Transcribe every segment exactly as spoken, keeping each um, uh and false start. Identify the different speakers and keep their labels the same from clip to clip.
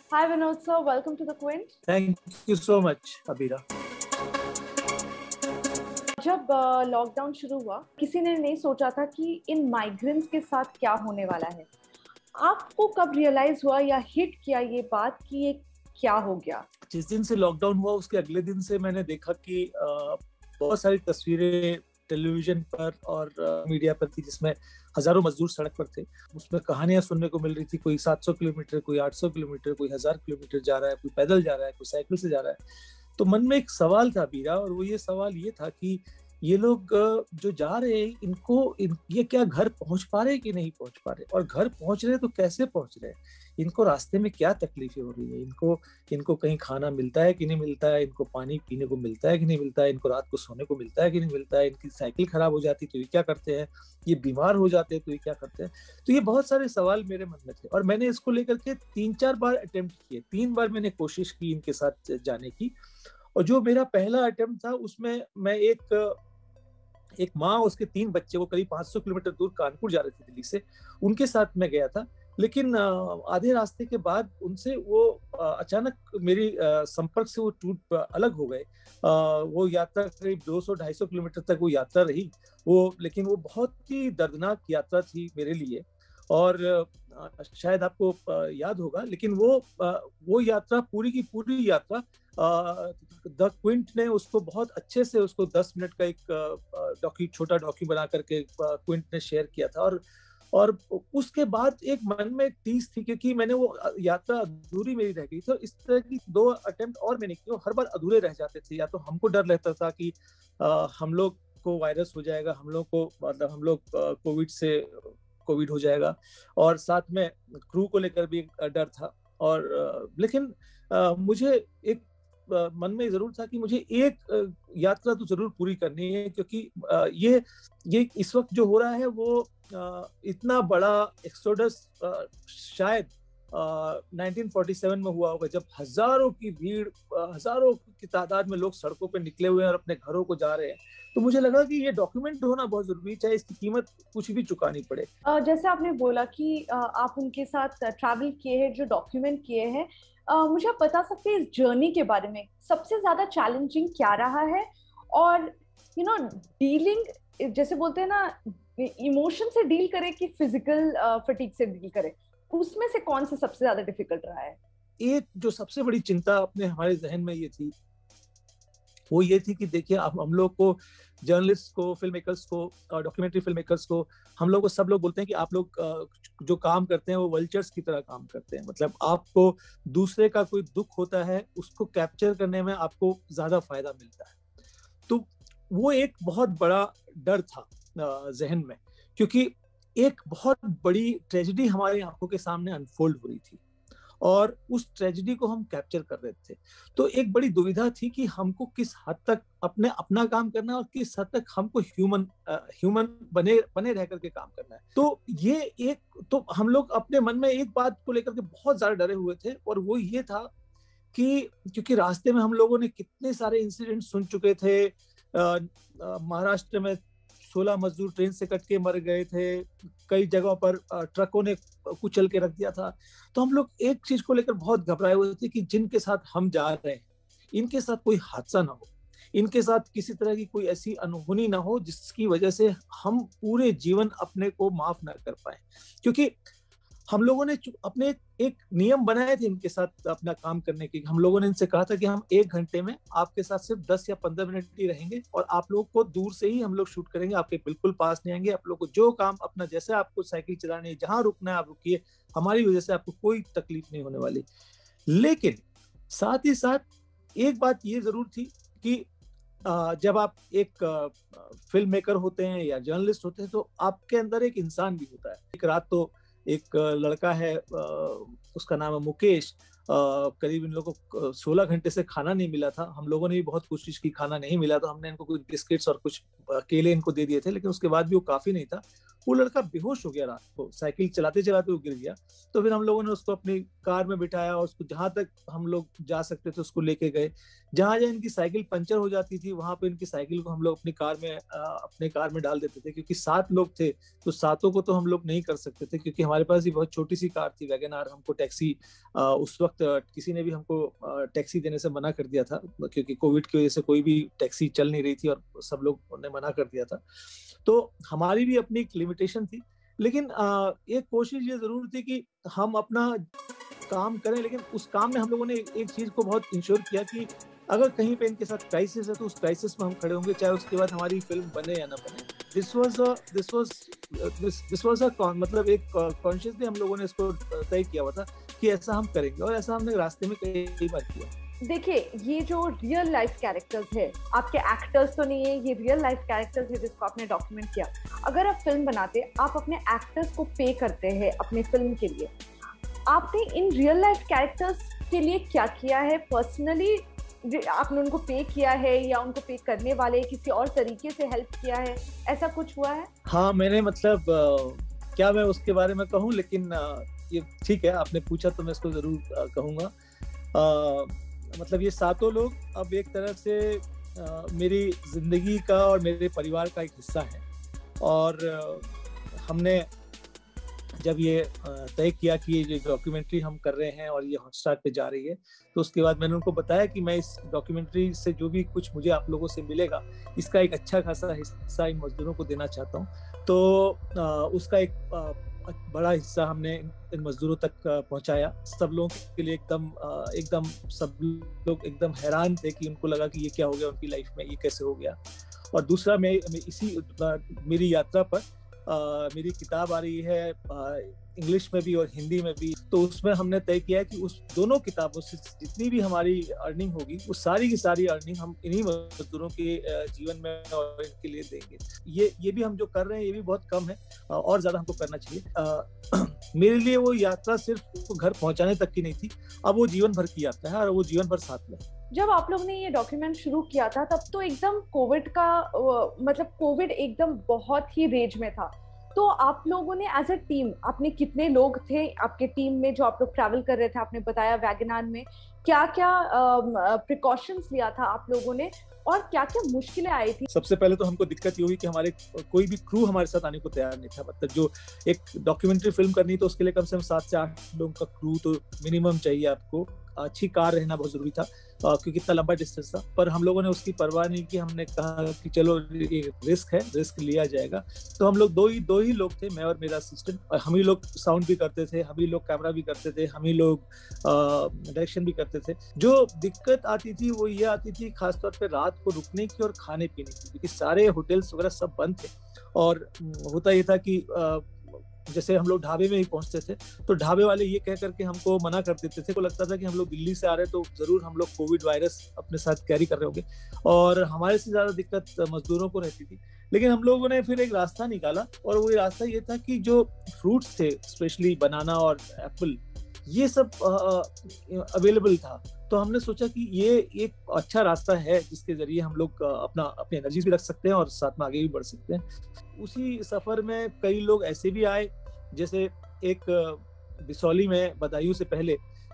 Speaker 1: Hi Vinod sir, welcome to the Quint.
Speaker 2: Thank you so much, Abira.
Speaker 1: जब lockdown शुरू हुआ, किसी ने नहीं सोचा था कि इन माइग्रेंट्स के साथ क्या होने वाला है। आपको कब रियलाइज हुआ या हिट किया ये बात कि ये क्या हो गया?
Speaker 2: जिस दिन से लॉकडाउन हुआ उसके अगले दिन से मैंने देखा कि बहुत सारी तस्वीरें टेलीविजन पर और मीडिया पर थी जिसमें हजारों मजदूर सड़क पर थे। उसमें कहानियां सुनने को मिल रही थी, कोई सात सौ किलोमीटर, कोई आठ सौ किलोमीटर, कोई हजार किलोमीटर जा रहा है, कोई पैदल जा रहा है, कोई साइकिल से जा रहा है। तो मन में एक सवाल था बीरा, और वो ये सवाल ये था कि ये लोग जो जा रहे हैं इनको इन, ये क्या घर पहुंच पा रहे कि नहीं पहुंच पा रहे, और घर पहुंच रहे तो कैसे पहुंच रहे, इनको रास्ते में क्या तकलीफें हो रही है, इनको इनको कहीं खाना मिलता है कि नहीं मिलता है, इनको पानी पीने को मिलता है कि नहीं मिलता है, इनको रात को सोने को मिलता है कि नहीं मिलता है, इनकी साइकिल खराब हो जाती तो ये क्या करते हैं, ये बीमार हो जाते हैं तो ये क्या करते हैं। तो ये बहुत सारे सवाल मेरे मन में थे और मैंने इसको लेकर के तीन चार बार अटेम्प्ट किए। तीन बार मैंने कोशिश की इनके साथ जाने की, और जो मेरा पहला अटेम्प्ट था उसमें मैं एक एक माँ, उसके तीन बच्चे, वो करीब पाँच सौ किलोमीटर दूर कानपुर जा रहे थे दिल्ली से, उनके साथ मैं गया था। लेकिन आधे रास्ते के बाद उनसे वो अचानक मेरी संपर्क से वो टूट अलग हो गए। वो यात्रा करीब दो सौ ढाई सौ किलोमीटर तक वो यात्रा रही वो, लेकिन वो बहुत ही दर्दनाक यात्रा थी मेरे लिए। और शायद आपको याद होगा, लेकिन वो वो यात्रा पूरी की पूरी यात्रा द क्विंट ने उसको बहुत अच्छे से, उसको दस मिनट का एक डॉक्यू छोटा डॉक्यू बना करके क्विंट ने शेयर किया था। और और उसके बाद एक मन में एक टीस थी, क्योंकि मैंने वो यात्रा अधूरी मेरी रह गई थी। इस तरह की दो अटेम्प्ट और मैंने किए, हर बार अधूरे रह जाते थे। या तो हमको डर रहता था कि आ, हम लोग को वायरस हो जाएगा, हम लोग को मतलब हम लोग कोविड से कोविड हो जाएगा, और साथ में क्रू को लेकर भी डर था। और लेकिन आ, मुझे एक आ, मन में जरूर था कि मुझे एक यात्रा तो जरूर पूरी करनी है, क्योंकि आ, ये ये इस वक्त जो हो रहा है वो आ, इतना बड़ा एक्सोडस शायद नाइनटीन फोर्टी सेवन में हुआ होगा, जब हजारों की भीड़, हजारों की तादाद में लोग सड़कों पे निकले हुए हैं और अपने घरों को जा रहे हैं। तो मुझे लगा कि ये डॉक्यूमेंट होना बहुत जरूरी है, चाहे इसकी कीमत कुछ भी चुकानी पड़े।
Speaker 1: जैसे आपने बोला कि आप उनके साथ ट्रैवल किए हैं, जो डॉक्यूमेंट किए हैं, मुझे आप बता सकते हैं इस जर्नी के बारे में सबसे ज्यादा चैलेंजिंग क्या रहा है? और यू नो डीलिंग, जैसे बोलते हैं ना, इमोशन से डील करे कि फिजिकल फटीग से डील करे, उसमें से कौन सा सबसे ज्यादा डिफिकल्ट रहा है?
Speaker 2: एक जो सबसे बड़ी चिंता अपने हमारे जहन में ये थी, वो ये थी कि देखिए, आप हम लोग को, जर्नलिस्ट को, फिल्म मेकर्स को, डॉक्यूमेंट्री फिल्म मेकर्स को, हम लोग को सब लोग बोलते हैं कि आप लोग जो काम करते हैं वो वल्चर्स की तरह काम करते हैं। मतलब आपको दूसरे का कोई दुख होता है, उसको कैप्चर करने में आपको ज्यादा फायदा मिलता है। तो वो एक बहुत बड़ा डर था जहन में, क्योंकि एक बहुत बड़ी ट्रेजेडी हमारी आंखों के सामने अनफोल्ड हो रही थी और उस ट्रेजेडी को हम कैप्चर कर रहे थे। तो एक बड़ी दुविधा थी कि हमको किस हद तक अपने अपना काम करना है और किस हद तक हमको ह्यूमन ह्यूमन बने बने रह करके काम करना है। तो ये एक, तो हम लोग अपने मन में एक बात को लेकर के बहुत ज्यादा डरे हुए थे, और वो ये था कि क्योंकि रास्ते में हम लोगों ने कितने सारे इंसिडेंट सुन चुके थे। महाराष्ट्र में सोलह मजदूर ट्रेन से कट के मर गए थे, कई जगहों पर ट्रकों ने कुचल के रख दिया था। तो हम लोग एक चीज को लेकर बहुत घबराए हुए थे कि जिनके साथ हम जा रहे हैं इनके साथ कोई हादसा ना हो, इनके साथ किसी तरह की कोई ऐसी अनहोनी ना हो जिसकी वजह से हम पूरे जीवन अपने को माफ ना कर पाए। क्योंकि हम लोगों ने अपने एक नियम बनाए थे इनके साथ अपना काम करने के। हम लोगों ने इनसे कहा था कि हम एक घंटे में आपके साथ सिर्फ दस या पंद्रह मिनट ही रहेंगे, और आप लोग को दूर से ही हम लोग शूट करेंगे, आपके बिल्कुल पास नहीं आएंगे। आप लोग को जो काम अपना, जैसे आपको साइकिल चलानी है, जहां रुकना है आप रुकिए, हमारी वजह से आपको कोई तकलीफ नहीं होने वाली। लेकिन साथ ही साथ एक बात ये जरूर थी कि जब आप एक फिल्म मेकर होते हैं या जर्नलिस्ट होते हैं तो आपके अंदर एक इंसान भी होता है। एक रात तो एक लड़का है, उसका नाम है मुकेश, करीब इन लोगों को सोलह घंटे से खाना नहीं मिला था। हम लोगों ने भी बहुत कोशिश की, खाना नहीं मिला, तो हमने इनको कुछ बिस्किट्स और कुछ केले इनको दे दिए थे, लेकिन उसके बाद भी वो काफी नहीं था। वो लड़का बेहोश हो गया रात को, साइकिल चलाते चलाते वो गिर गया। तो फिर हम लोगों ने उसको अपनी कार में बिठाया और उसको जहां तक हम लोग जा सकते थे उसको लेके गए। जहां जहां इनकी साइकिल पंचर हो जाती थी वहां पे इनकी साइकिल को हम लोग अपनी कार में अपने कार में डाल देते थे, क्योंकि सात लोग थे तो सातों को तो हम लोग नहीं कर सकते थे, क्योंकि हमारे पास ही बहुत छोटी सी कार थी वैगन आर। हमको टैक्सी उस वक्त किसी ने भी हमको टैक्सी देने से मना कर दिया था, क्योंकि कोविड की वजह से कोई भी टैक्सी चल नहीं रही थी और सब लोग ने मना कर दिया था। तो हमारी भी अपनी एक लिमिटेशन थी, लेकिन एक कोशिश ये जरूर थी कि हम अपना काम करें, लेकिन उस काम में हम लोगों ने एक चीज को बहुत इंश्योर किया कि अगर कहीं पे इनके साथ क्राइसिस है तो उस क्राइसिस में हम खड़े होंगे, चाहे उसके बाद हमारी फिल्म बने या ना बने। This was a this was this was a मतलब एक कॉन्शियसली हम लोगों ने इसको तय किया हुआ था कि ऐसा हम करेंगे, और ऐसा हमने रास्ते में कई बार किया।
Speaker 1: देखिए, ये जो रियल लाइफ कैरेक्टर्स है, आपके एक्टर्स तो नहीं है, ये रियल लाइफ कैरेक्टर्स है जिसको आपने डॉक्यूमेंट किया। अगर आप फिल्म बनाते, आप अपने एक्टर्स को पे करते हैं अपनी फिल्म के लिए, आपने इन रियल लाइफ कैरेक्टर्स के लिए क्या किया है? पर्सनली आपने उनको पे किया है या उनको पे करने वाले किसी और तरीके से हेल्प किया है, ऐसा कुछ हुआ है?
Speaker 2: हाँ, मैंने मतलब आ, क्या मैं उसके बारे में कहूँ, लेकिन आ, ये ठीक है, आपने पूछा तो मैं इसको जरूर कहूँगा। मतलब ये सातों लोग अब एक तरह से आ, मेरी जिंदगी का और मेरे परिवार का एक हिस्सा है। और आ, हमने जब ये तय किया कि ये डॉक्यूमेंट्री हम कर रहे हैं और ये हॉटस्टार पे जा रही है, तो उसके बाद मैंने उनको बताया कि मैं इस डॉक्यूमेंट्री से जो भी कुछ मुझे आप लोगों से मिलेगा, इसका एक अच्छा खासा हिस्सा इन मजदूरों को देना चाहता हूँ। तो आ, उसका एक आ, बड़ा हिस्सा हमने इन मजदूरों तक पहुंचाया। सब लोगों के लिए एकदम एकदम सब लोग एकदम हैरान थे कि उनको लगा कि ये क्या हो गया उनकी लाइफ में, ये कैसे हो गया। और दूसरा, मैं, मैं इसी मेरी यात्रा पर Uh, मेरी किताब आ रही है इंग्लिश uh, में भी और हिंदी में भी, तो उसमें हमने तय किया है कि उस दोनों किताबों से जितनी भी हमारी अर्निंग होगी वो सारी की सारी अर्निंग हम इन्हीं मजदूरों के जीवन में और इनके लिए देंगे। ये ये भी हम जो कर रहे हैं ये भी बहुत कम है, और ज्यादा हमको करना चाहिए। uh, मेरे लिए वो यात्रा सिर्फ घर पहुंचाने तक की नहीं थी, अब वो जीवन भर की यात्रा है और वो जीवन भर साथ में।
Speaker 1: जब आप लोग ने ये डॉक्यूमेंट शुरू किया था तब तो एकदम कोविड का मतलब कोविड एकदम बहुत ही रेज में था, तो आप लोगों ने एज अ टीम, आपने कितने लोग थे आपके टीम में जो आप लोग ट्रैवल कर रहे थे? आपने बताया वैगन आर में क्या क्या प्रिकॉशंस लिया था आप लोगों ने और क्या क्या मुश्किलें आई थी?
Speaker 2: सबसे पहले तो हमको दिक्कत ये हुई कि हमारे कोई भी क्रू हमारे साथ आने को तैयार नहीं था। मतलब जो एक डॉक्यूमेंट्री फिल्म करनी तो उसके लिए कम से कम सात से आठ लोगों का क्रू तो मिनिमम चाहिए आपको। अच्छी कार रहना बहुत जरूरी था क्योंकि इतना लंबा डिस्टेंस था, पर हम लोगों ने उसकी परवाह नहीं की। हमने कहा कि चलो ये रिस्क है, रिस्क लिया जाएगा। तो हम लोग दो ही दो ही लोग थे, मैं और मेरा असिस्टेंट, और हम ही लोग साउंड भी करते थे, हम ही लोग कैमरा भी करते थे, हम ही लोग डायरेक्शन भी करते थे। जो दिक्कत आती थी वो ये आती थी खासतौर पे रात को रुकने की और खाने पीने की, क्योंकि सारे होटल्स वगैरह सब बंद थे। और होता ये था कि आ, जैसे हम लोग ढाबे में ही पहुंचते थे तो ढाबे वाले ये कह करके हमको मना कर देते थे। को लगता था कि हम लोग दिल्ली से आ रहे हैं तो जरूर हम लोग कोविड वायरस अपने साथ कैरी कर रहे होंगे, और हमारे से ज्यादा दिक्कत मजदूरों को रहती थी। लेकिन हम लोगों ने फिर एक रास्ता निकाला, और वो रास्ता ये था कि जो फ्रूट्स थे, स्पेशली बनाना और एप्पल, ये सब अवेलेबल था। तो हमने सोचा कि ये एक अच्छा रास्ता है जिसके जरिए हम लोग अपना अपनी एनर्जी भी रख सकते हैं और साथ में आगे भी बढ़ सकते हैं। उसी सफर में कई लोग ऐसे भी आए, जैसे एक बिसौली में बदायूं से पहले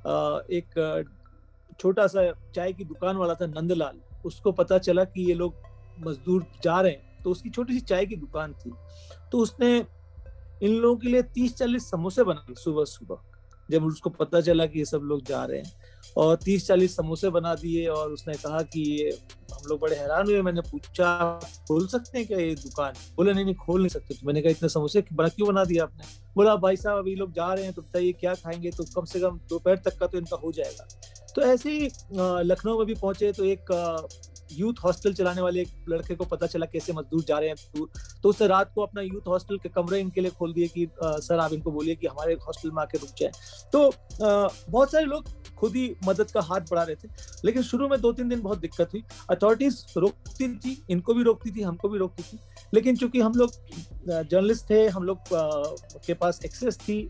Speaker 2: एक छोटा सा चाय की दुकान वाला था नंदलाल। उसको पता चला कि ये लोग मजदूर जा रहे हैं, तो उसकी छोटी सी चाय की दुकान थी, तो उसने इन लोगों के लिए तीस चालीस समोसे बनाए सुबह सुबह। जब उसको पता चला कि ये सब लोग जा रहे हैं, और तीस चालीस समोसे बना दिए, और उसने कहा कि ये, हम लोग बड़े हैरान हुए। मैंने पूछा खोल सकते हैं क्या ये दुकान? बोले नहीं नहीं खोल नहीं सकते। तो मैंने कहा इतने समोसे बड़ा क्यों बना दिया आपने? बोला भाई साहब अभी लोग जा रहे हैं तो बताइए क्या खाएंगे, तो कम से कम दोपहर तक का तो इनका हो जाएगा। तो ऐसे ही लखनऊ में भी पहुंचे तो एक यूथ हॉस्टल चलाने वाले एक लड़के को पता चला कैसे मजदूर जा रहे हैं दूर, तो उसने रात को अपना यूथ हॉस्टल के कमरे इनके लिए खोल दिए कि आ, सर आप इनको बोलिए कि हमारे हॉस्टल में आके रुक जाए। तो आ, बहुत सारे लोग खुद ही मदद का हाथ बढ़ा रहे थे। लेकिन शुरू में दो तीन दिन बहुत दिक्कत हुई। अथॉरिटीज रोकती थी, इनको भी रोकती थी, हमको भी रोकती थी, लेकिन चूंकि हम लोग जर्नलिस्ट थे, हम लोग के पास एक्सेस थी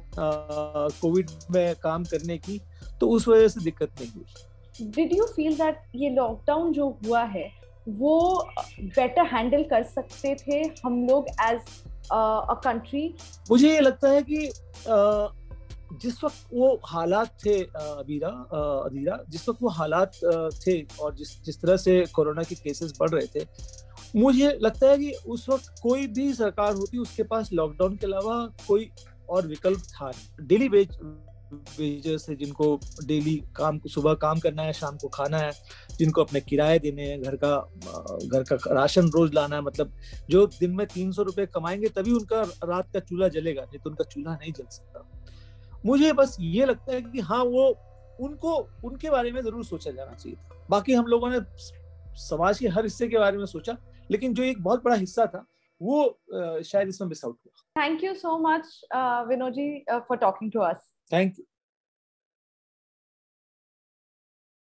Speaker 2: कोविड में काम करने की, तो उस वजह से दिक्कत नहीं हुई।
Speaker 1: Did you feel that ये लॉकडाउन जो हुआ है वो बेटर हैंडल कर सकते थे हम लोग एज अ कंट्री?
Speaker 2: मुझे ये लगता है कि uh, जिस वक्त वो हालात थे अबीरा अदीरा जिस वक्त वो हालात थे और जिस जिस तरह से कोरोना के केसेस बढ़ रहे थे, मुझे लगता है कि उस वक्त कोई भी सरकार होती उसके पास लॉकडाउन के अलावा कोई और विकल्प था। डेली वेज वेजर्स है, जिनको डेली काम सुबह काम करना है, शाम को खाना है, जिनको अपने किराए देने हैं, घर का घर का राशन रोज लाना है, मतलब जो दिन में तीन सौ रुपए कमाएंगे तभी उनका रात का चूल्हा जलेगा, नहीं तो उनका चूल्हा नहीं जल सकता। मुझे बस ये लगता है कि हाँ, वो उनको उनके बारे में जरूर सोचा जाना चाहिए था। बाकी हम लोगों ने समाज के हर हिस्से के बारे में सोचा, लेकिन जो एक बहुत बड़ा हिस्सा था वो शायद इसमें मिस आउट हुआ।
Speaker 1: Thank you so much Vinod ji for talking to us.
Speaker 2: Thank you.